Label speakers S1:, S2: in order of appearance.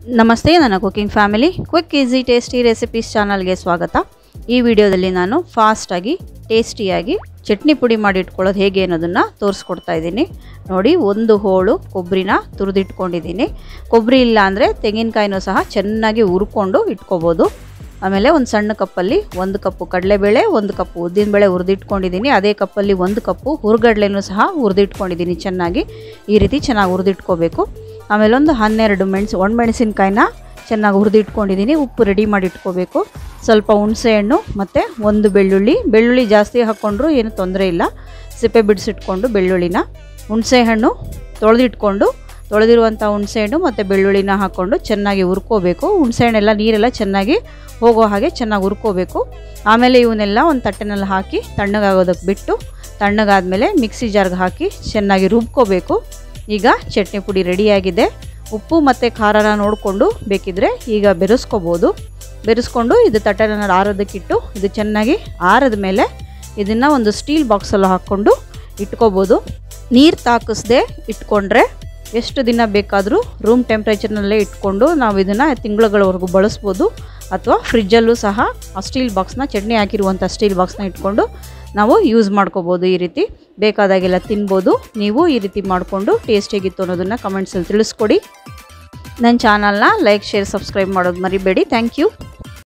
S1: ನಮಸ್ತೆ, ನನ್ನ cooking family quick easy tasty recipes ಚಾನಲ್ಗೆ ಸ್ವಾಗತ. ಈ ವಿಡಿಯೋದಲ್ಲಿ ನಾನು ಫಾಸ್ಟಾಗಿ ಟೇಸ್ಟಿಯಾಗಿ ಚಟ್ನಿ ಪುಡಿ ಮಾಡಿ ಇಟ್ಕೊಳ್ಳೋದು ಹೇಗೆ ಅನ್ನೋದನ್ನು ತೋರಿಸ್ಕೊಡ್ತಾ ಇದ್ದೀನಿ. ನೋಡಿ, ಒಂದು ಹೋಳು ಕೊಬ್ಬರಿನ ತುರಿದಿಟ್ಕೊಂಡಿದ್ದೀನಿ. ಕೊಬ್ಬರಿ ಇಲ್ಲ ಅಂದರೆ ತೆಂಗಿನಕಾಯಿನೂ ಸಹ ಚೆನ್ನಾಗಿ ಹುರ್ಕೊಂಡು ಇಟ್ಕೋಬೋದು. ಆಮೇಲೆ ಒಂದು ಸಣ್ಣ ಕಪ್ಪಲ್ಲಿ 1 ಕಪ್ಪು ಕಡಲೆಬೇಳೆ, 1 ಕಪ್ಪು ಉದ್ದಿನಬೇಳೆ ಹುರಿದಿಟ್ಕೊಂಡಿದ್ದೀನಿ. ಅದೇ ಕಪ್ಪಲ್ಲಿ 1 ಕಪ್ಪು ಹುರ್ಗಡ್ಲೆನೂ ಸಹ ಹುರಿದಿಟ್ಕೊಂಡಿದ್ದೀನಿ. ಚೆನ್ನಾಗಿ ಈ ರೀತಿ ಚೆನ್ನಾಗಿ ಹುರಿದಿಟ್ಕೋಬೇಕು. ಆಮೇಲೆ ಒಂದು 12 ಒಣಮೆಣಸಿನ್ಕಾಯಿನ ಚೆನ್ನಾಗಿ ಹುರಿದಿಟ್ಕೊಂಡಿದ್ದೀನಿ. ಉಪ್ಪು ರೆಡಿ ಮಾಡಿ ಇಟ್ಕೋಬೇಕು. ಸ್ವಲ್ಪ ಹುಣಸೆಹಣ್ಣು ಮತ್ತು 1 ಬೆಳ್ಳುಳ್ಳಿ ಜಾಸ್ತಿ ಹಾಕ್ಕೊಂಡ್ರೂ ಏನು ತೊಂದರೆ ಇಲ್ಲ. ಸಿಪ್ಪೆ ಬಿಡಿಸಿಟ್ಕೊಂಡು ಬೆಳ್ಳುಳ್ಳಿನ, ಹುಣಸೆಹಣ್ಣು ತೊಳೆದಿರುವಂಥ ಹುಣಸೆಹಣ್ಣು ಮತ್ತು ಬೆಳ್ಳುಳ್ಳಿನ ಹಾಕ್ಕೊಂಡು ಚೆನ್ನಾಗಿ ಹುರ್ಕೋಬೇಕು. ಹುಣಸೆಹಣ್ಣೆಲ್ಲ ನೀರೆಲ್ಲ ಚೆನ್ನಾಗಿ ಹೋಗೋ ಹಾಗೆ ಚೆನ್ನಾಗಿ ಹುರ್ಕೋಬೇಕು. ಆಮೇಲೆ ಇವನ್ನೆಲ್ಲ ಒಂದು ತಟ್ಟೆನಲ್ಲಿ ಹಾಕಿ ತಣ್ಣಗಾಗೋದಕ್ಕೆ ಬಿಟ್ಟು, ತಣ್ಣಗಾದಮೇಲೆ ಮಿಕ್ಸಿ ಜಾರ್ಗೆ ಹಾಕಿ ಚೆನ್ನಾಗಿ ರುಬ್ಕೋಬೇಕು. ಈಗ ಚಟ್ನಿ ಪುಡಿ ರೆಡಿಯಾಗಿದೆ. ಉಪ್ಪು ಮತ್ತು ಖಾರನ ನೋಡಿಕೊಂಡು ಬೇಕಿದ್ದರೆ ಈಗ ಬೆರೆಸ್ಕೊಂಡು ಇದು ತಟ್ಟೆನ ಆರೋದಕ್ಕಿಟ್ಟು, ಇದು ಚೆನ್ನಾಗಿ ಆರಿದ ಮೇಲೆ ಇದನ್ನು ಒಂದು ಸ್ಟೀಲ್ ಬಾಕ್ಸಲ್ಲಿ ಹಾಕ್ಕೊಂಡು ಇಟ್ಕೋಬೋದು. ನೀರು ತಾಕಿಸ್ದೆ ಇಟ್ಕೊಂಡ್ರೆ ಎಷ್ಟು ದಿನ ಬೇಕಾದರೂ ರೂಮ್ ಟೆಂಪ್ರೇಚರ್ನಲ್ಲೇ ಇಟ್ಕೊಂಡು ನಾವು ಇದನ್ನು ತಿಂಗಳುಗಳವರೆಗೂ ಬಳಸ್ಬೋದು. ಅಥವಾ ಫ್ರಿಜ್ಜಲ್ಲೂ ಸಹ ಆ ಸ್ಟೀಲ್ ಬಾಕ್ಸ್ನ, ಚಟ್ನಿ ಹಾಕಿರುವಂಥ ಸ್ಟೀಲ್ ಬಾಕ್ಸ್ನ ಇಟ್ಕೊಂಡು ನಾವು ಯೂಸ್ ಮಾಡ್ಕೋಬೋದು. ಈ ರೀತಿ ಬೇಕಾದಾಗೆಲ್ಲ ತಿನ್ಬೋದು. ನೀವು ಈ ರೀತಿ ಮಾಡಿಕೊಂಡು ಟೇಸ್ಟ್ ಹೇಗಿತ್ತು ಅನ್ನೋದನ್ನು ಕಮೆಂಟ್ಸಲ್ಲಿ ತಿಳಿಸ್ಕೊಡಿ. ನನ್ನ ಚಾನಲ್ನ ಲೈಕ್, ಶೇರ್, ಸಬ್ಸ್ಕ್ರೈಬ್ ಮಾಡೋದು ಮರಿಬೇಡಿ. Thank you.